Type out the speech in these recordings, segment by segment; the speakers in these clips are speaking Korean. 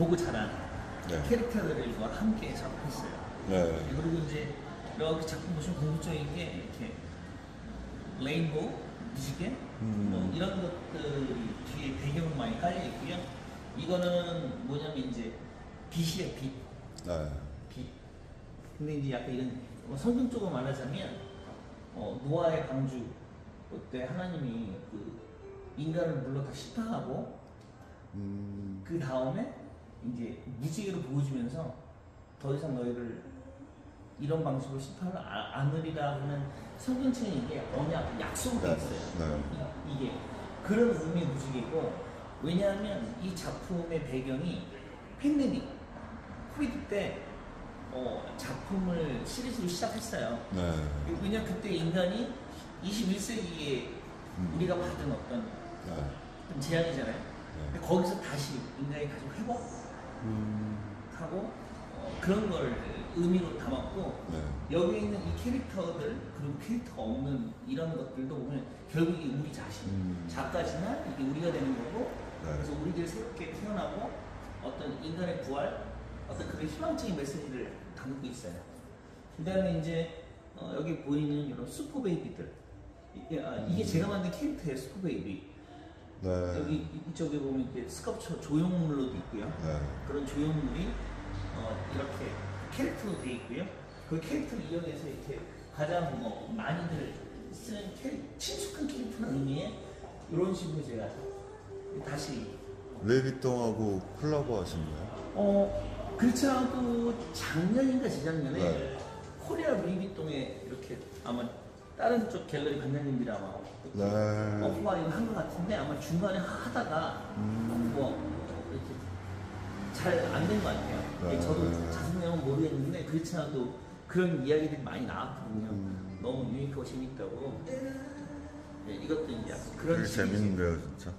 보고 자란 네. 캐릭터들과 함께 작업했어요. 네. 그리고 이제 여기 작품 보시면 궁극적인 게 이렇게 레인보우, 무지개 뭐 이런 것들이 뒤에 배경으로 많이 깔려 있고요. 이거는 뭐냐면 이제 빛이에요, 빛. 네. 빛. 근데 이제 약간 이런 성경적으로 말하자면 노아의 방주 그때 하나님이 그 인간을 물러 다 심판하고 그 다음에 이제 무지개로 보여주면서 더 이상 너희를 이런 방식으로 심판을 않으리라 하는 성경책에 이게 언약, 약속이 네. 있어요. 네. 이게 그런 의미의 무지개고, 왜냐하면 이 작품의 배경이 팬데믹 코비드 때 작품을 시리즈로 시작했어요. 네. 왜냐면 그때 인간이 21세기에 우리가 받은 어떤 재앙이잖아요. 근데 거기서 다시 인간이 다시 회복하고 그런 걸 의미로 담았고, 네. 여기에 있는 이 캐릭터들 그리고 캐릭터가 없는 이런 것들도 보면 결국 이 우리 자신, 작가지나 이게 우리가 되는 거고, 네. 그래서 우리들이 새롭게 태어나고 어떤 인간의 부활, 어떤 그런 희망적인 메시지를 담고 있어요. 그 다음에 이제 여기 보이는 이런 슈퍼 베이비들, 이게 제가 만든 캐릭터예요. 슈퍼 베이비. 네. 여기 이쪽에 보면 이렇게 스culpture 조형물로도 있고요. 네. 그런 조형물이 이렇게 캐릭터로 되어 있고요. 그 캐릭터를 이용해서 이렇게 가장 많이들 쓰는 친숙한 캐릭터라는 의미에 이런 식으로 제가 다시 레이비통하고 콜라보 하신 거예요? 그렇지 않아도 작년인가 재작년에 네. 코리아 루이비통에 이렇게 아마 다른 쪽 갤러리 관장님들이 아마 네. 오프라인 한것 같은데, 아마 중간에 하다가 이렇게 잘 안 된 것 같아요. 네. 저도 자세한 내용은 모르겠는데 그렇지 않아도 그런 이야기들이 많이 나왔거든요. 너무 유니크하고 재밌다고. 네, 이것도 이제 그런 되게 재밌는데요, 진짜.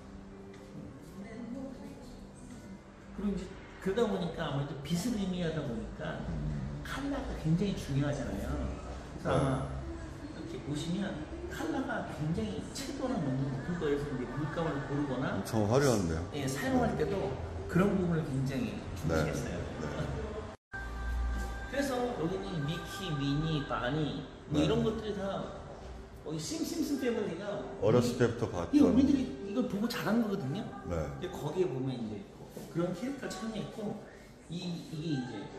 그리고 이제 그러다 보니까 아무래도 빛을 의미하다 보니까 컬러가 굉장히 중요하잖아요. 그래서 아마 이렇게 보시면 컬러가 굉장히 채도나 너무 높을 거여서 이제 물감을 고르거나 엄청 화려한데요? 예, 사용할 때도 그런 부분을 굉장히 중시했어요. 네. 그래서 여기는 미키, 미니, 바니 뭐 네. 이런 것들이 다 심슨 패밀리가 어렸을 때부터 봤던. 우리들이 이걸 보고 자란 거거든요. 네. 근데 거기에 보면 이제 그런 캐릭터가 참여했고, 이게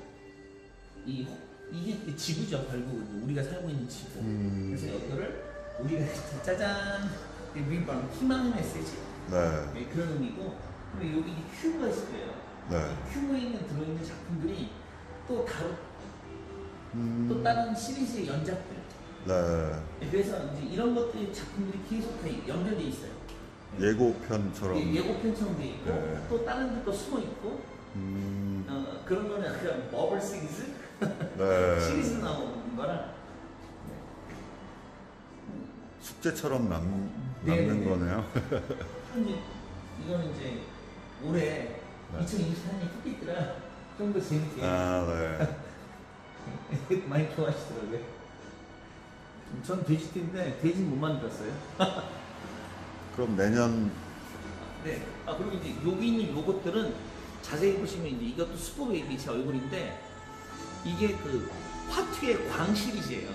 이게 지구죠. 결국 우리가 살고 있는 지구. 그래서 이거를 우리가 짜잔 바로 희망의 메시지. 네. 네, 그런 의미고, 그리고 여기 큐브가 있을 거예요. 네. 큐브에 있는 들어있는 작품들이 또 또 다른 시리즈의 연작들. 네. 그래서 이제 이런 것들이 작품들이 계속 다 연결돼 있어요. 예고편처럼. 예고편처럼 돼 있고, 네. 또 다른 것도 숨어 있고, 그런 거는 그냥 버블 시리즈? 네. 시리즈 나오는 거라. 숙제처럼 남는 네. 거네요. 이제 이거는 이제 올해 2024년 풋빛들아 좀 더 재밌게 아, 네. 많이 좋아하시더라고요. 전 돼지띠인데 돼지 못 만들었어요. 그럼 내년. 네. 그리고 이제 여기 있는 요것들은 자세히 보시면 이제 이것도 슈퍼베이비 제 얼굴인데, 이게 그 화투의 광 시리즈예요.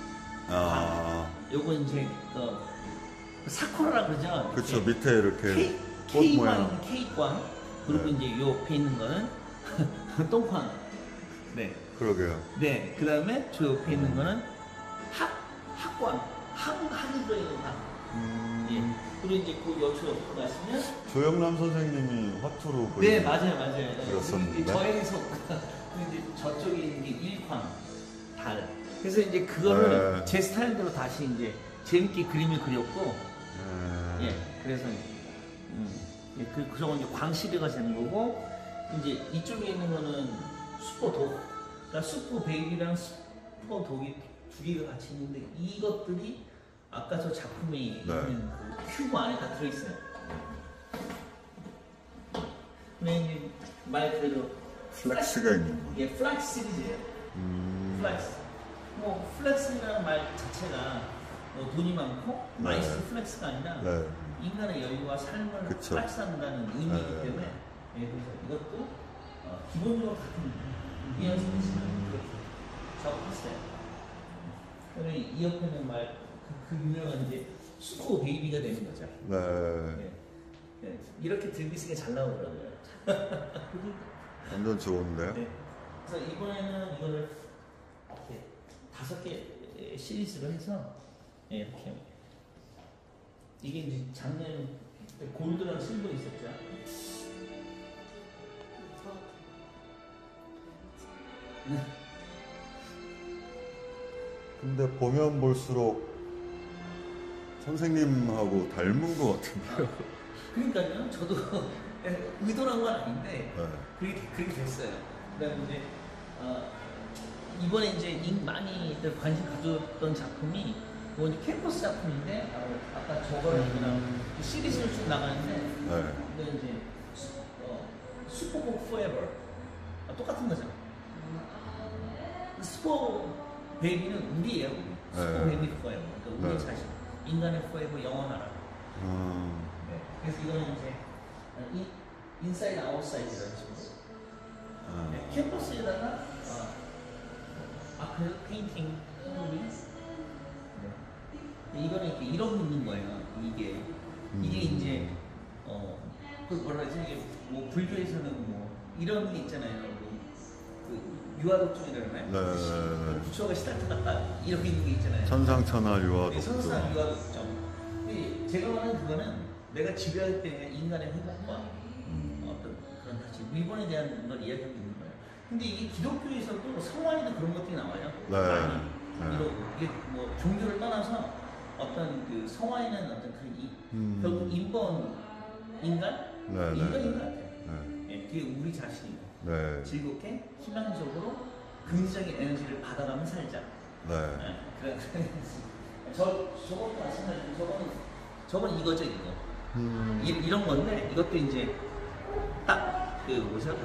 요거 이제 사쿠라라 그러죠. 그쵸, 밑에 이렇게 꽃 모양. K광. 그리고 네. 이제 요 옆에 있는 거는 똥광. 네. 그러게요. 네. 그 다음에 저 옆에 있는 거는 학광. 학이 들어있는 황. 예. 그리고 이제 그 옆으로 가시면 조영남 선생님이 화투로 네, 맞아요. 그렸었는데. 저에서 이제 저쪽에 있는 게 일광, 달. 그래서 이제 그거를 네. 제 스타일대로 다시 이제 재밌게 그림을 그렸고, 네. 예, 그래서 예, 그런 이제 광시대가 되는 거고, 이제 이쪽에 있는 거는 슈퍼독, 그러니까 슈퍼베이비랑 슈퍼독이 두 개가 같이 있는데, 이것들이 아까 저 작품에 있는 그 큐브 안에 다 들어있어요. 근데 말 그대로 플렉스가 있는 거. 예, 플렉스 시리즈예요. 플렉스. 뭐 플렉스라는 말 자체가 돈이 많고 나이스 플렉스가 아니라 인간의 여유와 삶을 그쵸. 플렉스한다는 의미이기 때문에, 예, 그래서 이것도 기본적으로 같은 이런 스피치는 그렇게 작업했어요. 그러면 이 옆에는 그 유명한 이제 슈퍼 베이비가 되는 거죠. 네. 네. 네. 이렇게 들고 있으니까 잘 나오더라고요. 완전 좋은데요? 네. 그래서 이번에는 이거를 이렇게 5개 시리즈로 해서 네, 이렇게 이게 이제 작년 골드랑 실버 있었죠. 네. 근데 보면 볼수록 선생님하고 닮은 것 같은데요? 그러니까요. 저도 의도한 건 아닌데 네. 그렇게 됐어요. 그다음에 이제 이번에 이제 많이들 관심 가졌던 작품이 뭐 이제 캠퍼스 작품인데 아까 저거랑 시리즈로 쭉 나가는데 네. 근데 이제 슈퍼복 포에버 똑같은 거죠. 슈퍼 베이비는 우리예요. 슈퍼 네. 베이비 포에버. 그러니까 우리 네. 자신 인간의 포에버 영원하라. 네. 그래서 이거는 이제 인사이드 아웃사이드라는 식으로 네. 캠퍼스에다가 아크 페인팅 하는 네. 이거는 이렇게 이러고 있는 거예요. 이게 이제 그 뭐라 하지? 이게 뭐 불교에서는 뭐 이런 게 있잖아요. 그 유아독존이라나요? 네. 부처가 시달트 같다 이렇게 있는 게 있잖아요. 천상천하 네, 유아독존. 천상 유아독존. 근데 제가 말하는 그거는 내가 지배할 때 인간의 회복과 어떤 그런 다시 일본에 대한 걸 이야기하고 있는 거예요. 근데 이게 기독교에서도 성화에도 그런 것들이 나와요. 네. 많이 이러고 이게 뭐 종교를 떠나서 어떤 그 성화에는 어떤 그 결국 인본 인간 네, 인간인 네, 것 같아요. 네. 예, 그게 우리 자신이고 네. 즐겁게 희망적으로 긍정적인 에너지를 받아가면 살자. 네. 예, 그래. 저것도 마찬가지고 저건 이거죠 이거. 이런 건데 이것도 이제 딱 그 뭐죠?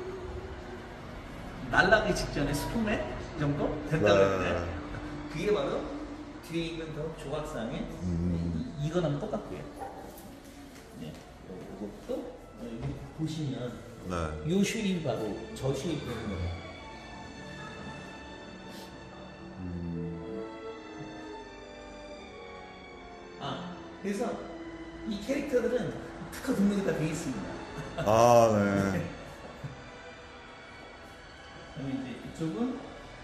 날라가기 직전에 스포맨 정도 된다고 했는데 그게 바로 뒤에 있는 저 조각상에 이거랑 똑같고요. 네, 이것도 여기 보시면 네. 요 쉐입이 바로 저 쉐입이 되는 거예요. 그래서 이 캐릭터들은 특허 등록이 다 되어 있습니다. 아, 네. 그다음에 이제 이쪽은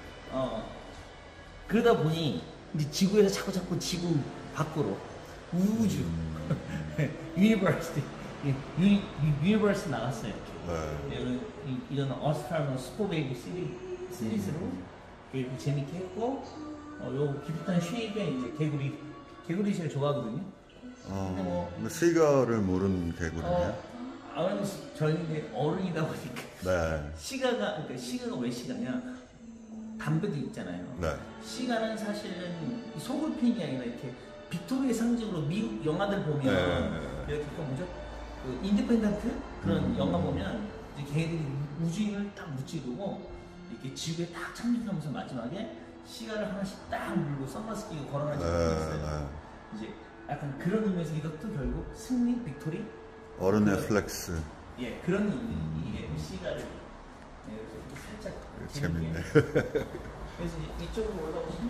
그러다 보니 이제 지구에서 자꾸 지구 밖으로 우주 유니버스 유니버스 나갔어요. 네. 이런 어스트랄로 슈퍼베이비 시리즈로 이렇게 재밌게 했고 요 기프트한 쉐입에 이제 개구리 제일 좋아하거든요. 근데 시가를 모르는 개구리네요. 아무래도 저희는 이제 어른이다 보니까 네. 그러니까 시가가 왜 시가냐? 담배도 있잖아요. 네. 시가는 사실은 소글핀이 아니라 이렇게 빅토리의 상징으로 미국 영화들 보면 이렇게 그 뭐죠? 그 인디펜던트 그런 영화 보면 이제 걔네들이 우주인을 딱 무찌르고 이렇게 지구에 딱 착륙하면서 마지막에 시가를 하나씩 딱 물고 선글라스 끼고 걸어가는 장면이 있어요. 이제 약간 그런 의미에서 이것도 결국 승리 빅토리 어른의 플렉스. 예, 그런 이게 시가를 살짝 재밌네. 그래서 이쪽으로 올라오시면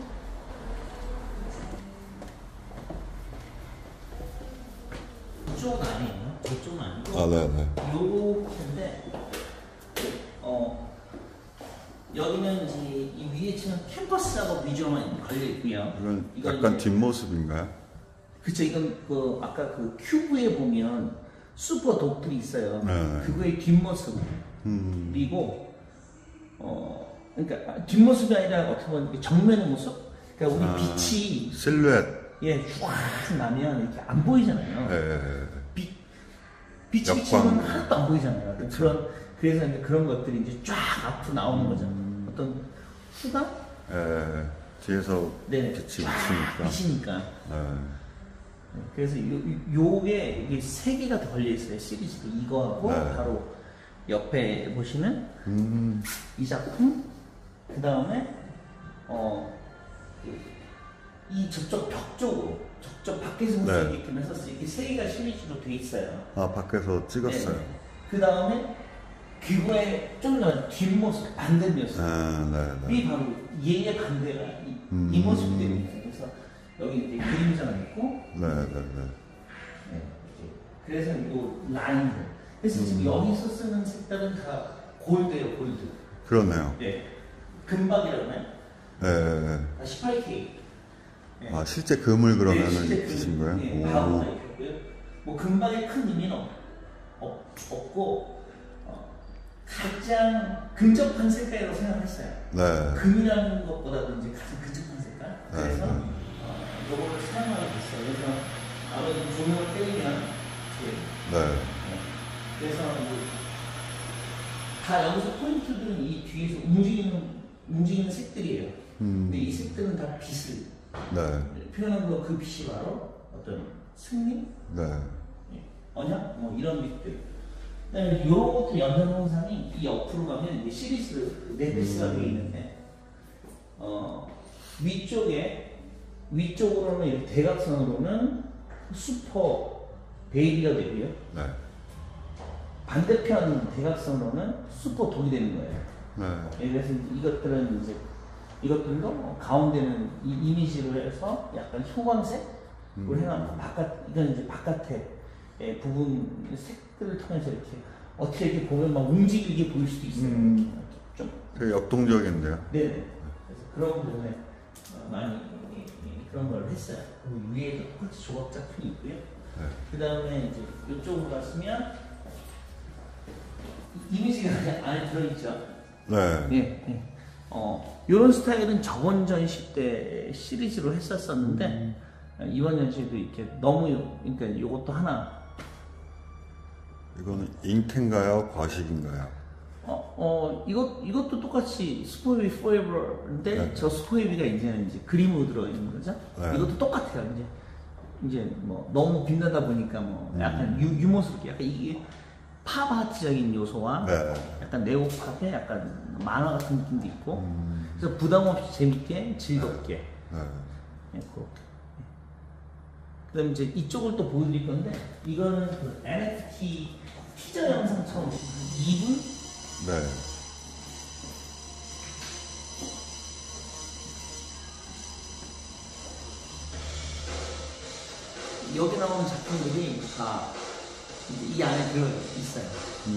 이쪽은 아니에요. 저쪽은 아니고 아, 네네. 요건데 여기는 이제 이 위에 치는 캠퍼스 작업 위주로만 걸려 있고요. 이건 약간 뒷모습인가요? 그쵸, 이건 그 아까 그 큐브에 보면 슈퍼 독들이 있어요. 네. 그거의 뒷모습. 그리고 그러니까 뒷모습이 아니라 어떻게 보면 정면의 모습. 그러니까 우리 빛이 실루엣. 쫙 나면 이렇게 안 보이잖아요. 네. 빛이 비치면 하나도 안 보이잖아요. 그래서 이제 그런 것들이 이제 쫙 앞으로 나오는 거죠. 어떤 후가? 뒤에서 네, 빛이 쫙 비치니까. 비치니까. 그래서 요게 이게 3개가 더 걸려 있어요. 시리즈도 이거하고 바로 옆에 보시면 이 작품, 그 다음에 이 저쪽 벽 쪽으로 저쪽 밖에서 볼 수 있게끔 해서 이렇게 3개가 시리즈로 돼 있어요. 아, 밖에서 찍었어요. 그 다음에 그거의 좀 더 뒷모습 반대였어요. 아, 네, 이 바로 얘의 반대가 이 모습들이 있어요. 그래서 여기 이제 그림자가 있고, 네, 네, 네. 네, 그래서 이 라인들. 그래서 지금 여기서 쓰는 색깔은 다 골드예요, 골드. 그러네요. 네, 금박이라고 하나요? 네. 18K. 네. 아, 실제 금을 그러면은 실제 입으신 거예요? 네, 오. 바로가 있고요. 뭐 금박의 큰 의미는 없고 가장 근접한 색깔이라고 생각했어요. 네. 금이라는 것보다도 이제 가장 근접한 색깔. 그래서 네. 이거를 사용하게 됐어요. 그래서 아무래도 조명을 때리면 이렇게, 네. 그래서 다 여기서 포인트들은 이 뒤에서 움직이는 색들이에요. 근데 이 색들은 다 빛을 네. 표현한 거 그 빛이 바로 어떤 승리, 네. 언약, 뭐 이런 빛들. 그다음에 이런 것도 연산홍상이 이 옆으로 가면 이제 시리즈 네피스가 되어 있는데 위쪽으로는 이렇게 대각선으로는 슈퍼 베이비가 되고요. 네. 반대편 대각선으로는 슈퍼 독이 되는 거예요. 네. 그래서 이것들도 가운데는 이 이미지로 해서 약간 형광색으로 해놓은 이건 이제 바깥에 부분 색들을 통해서 이렇게 어떻게 이렇게 보면 막 움직이게 보일 수도 있어요. 좀. 되게 역동적인데요. 네. 그래서 그런 부분에 많이 그런 걸 했어요. 그리고 위에도 똑같이 조각 작품이 있고요. 네. 그 다음에 이제 이쪽으로 갔으면 이미지가 안에 들어있죠. 네. 네. 이런 스타일은 저번 전시 때 시리즈로 했었었는데 이번 전시도 이렇게 그러니까 이것도 하나. 이거는 잉크인가요? 과식인가요? 이것도 똑같이 스포이비 포에버인데 네. 저 스포이비가 이제 그림으로 들어있는 거죠. 네. 이것도 똑같아요. 이제 뭐 너무 빛나다 보니까 뭐 약간 유머스럽게 약간 이게 팝 아트적인 요소와 네. 약간 네오팝의 약간 만화 같은 느낌도 있고 그래서 부담 없이 재밌게 즐겁게 네. 그렇게. 그다음 이제 이쪽을 또 보여드릴 건데 이거는 그 NFT 티저 영상처럼 2분 네. 여기 나오는 작품들이 다 이 안에 들어 있어요.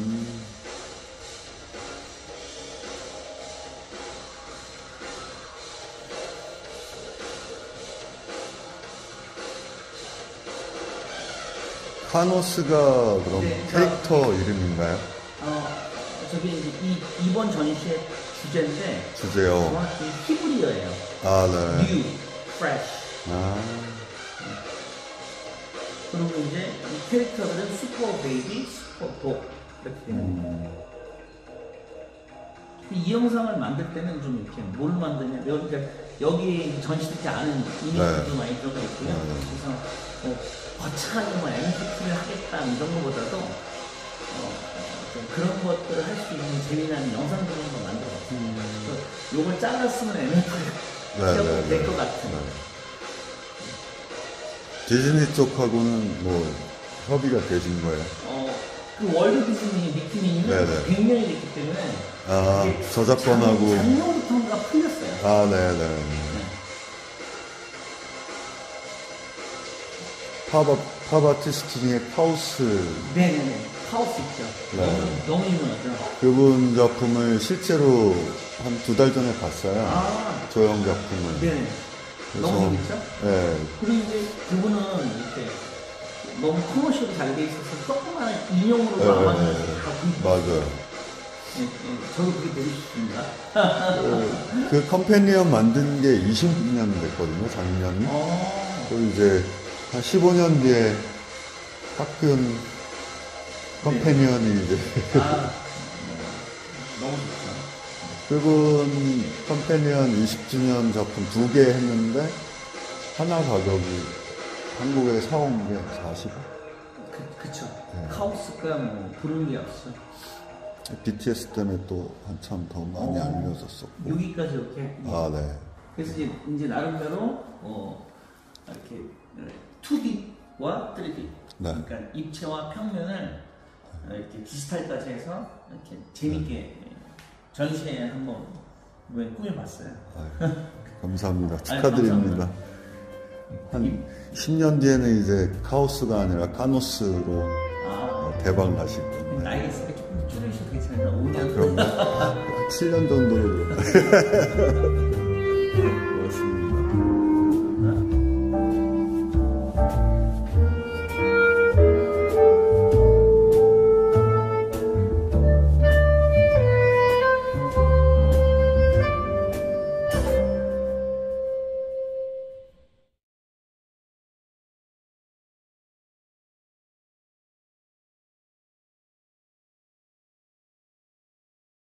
카노스가 그럼 네, 캐릭터 이름인가요? 저기 이제 이번 전시의 주제인데 주제요. 정확히 히브리어예요. 아, 네. New, fresh. 아, 그리고 이제 이 캐릭터들은 슈퍼 베이비, 슈퍼 독 이렇게 되는 거예요. 이 영상을 만들 때는 좀 이렇게 뭘 만드냐, 여기 전시되지 않은 이미지도 많이 들어가 있고요. 그래서 거창하게 뭐 NFT를 하겠다 이런 것보다도 좀 그런 것들을 할 수 있는 재미난 영상들을 한번 만들어봤어요. 요걸 잘랐으면 NFT를 될 것 같은. 디즈니 쪽하고는 뭐 협의가 되신 거예요? 그 월드 디즈니 미키미니는 네네. 100년이 됐기 때문에 아, 저작권하고. 작년부터가 풀렸어요. 아, 네네. 팝 아티스트 중에 카우스. 네네네. 카오스 있죠. 네. 너무 유명하죠. 그분 작품을 실제로 한 2달 전에 봤어요. 아, 조형 작품을. 네네. 그래서, 너무 재밌죠? 네. 그리고 이제 그분은 이렇게 너무 커머셜이 잘 돼 있어서 조그마한 인형으로 네, 나와서 네, 다 맞아요. 저도 그게 되고 싶습니다. 그 컴패니언 만든 게 20년 됐거든요, 작년이. 그리고 이제 한 15년 뒤에 학균 컴패니언이 이제. 너무 좋죠. 그분 컴패니언 20주년 작품 2개 했는데, 하나 가격이 한국에 사온 게 40원? 그쵸. 네. 카오스가 뭐 부르는 게 없어. BTS 때문에 또 한참 더 많이 알려졌었고. 여기까지 이렇게. 아, 네. 그래서 이제 나름대로 이렇게 2D와 3D, 네. 그러니까 입체와 평면을 이렇게 디지털까지 해서 이렇게 재밌게 전시회 한번 꾸며봤어요. 감사합니다. 축하드립니다. 한 10년 뒤에는 이제 카오스가 아니라 카노스로 대박 나실 겁니다. 나이가 있으니까 조금 줄이셔도 괜찮아요. 5년. 그런가? 7년 정도로.